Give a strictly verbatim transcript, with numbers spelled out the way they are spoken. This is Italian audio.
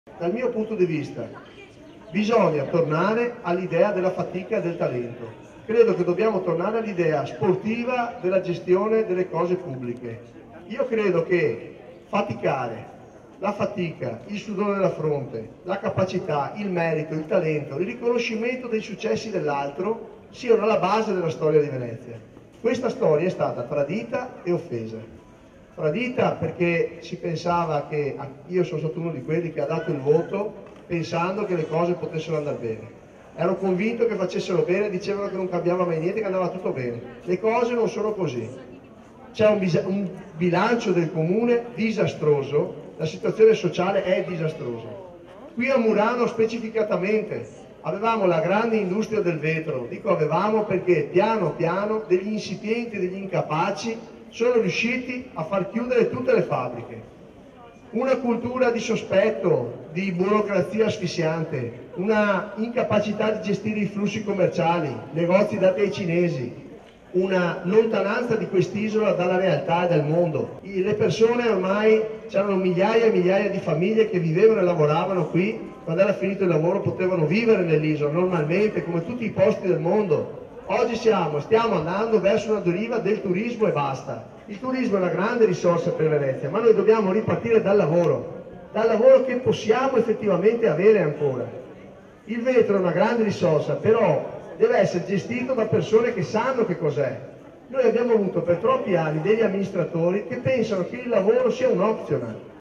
Dal mio punto di vista bisogna tornare all'idea della fatica e del talento. Credo che dobbiamo tornare all'idea sportiva della gestione delle cose pubbliche. Io credo che faticare, la fatica, il sudore della fronte, la capacità, il merito, il talento, il riconoscimento dei successi dell'altro siano alla base della storia di Venezia. Questa storia è stata tradita e offesa. Tradita perché si pensava che, io sono stato uno di quelli che ha dato il voto pensando che le cose potessero andare bene. Ero convinto che facessero bene, dicevano che non cambiava mai niente, che andava tutto bene. Le cose non sono così. C'è un, un bilancio del comune disastroso, la situazione sociale è disastrosa. Qui a Murano specificatamente avevamo la grande industria del vetro, dico avevamo perché piano piano degli insipienti, degli incapaci sono riusciti a far chiudere tutte le fabbriche. Una cultura di sospetto, di burocrazia asfissiante, una incapacità di gestire i flussi commerciali, negozi dati ai cinesi, una lontananza di quest'isola dalla realtà e dal mondo. Le persone ormai, c'erano migliaia e migliaia di famiglie che vivevano e lavoravano qui, quando era finito il lavoro potevano vivere nell'isola normalmente come tutti i posti del mondo. Oggi siamo, stiamo andando verso una deriva del turismo e basta. Il turismo è una grande risorsa per Venezia, ma noi dobbiamo ripartire dal lavoro, dal lavoro che possiamo effettivamente avere ancora. Il vetro è una grande risorsa, però deve essere gestito da persone che sanno che cos'è. Noi abbiamo avuto per troppi anni degli amministratori che pensano che il lavoro sia un optional.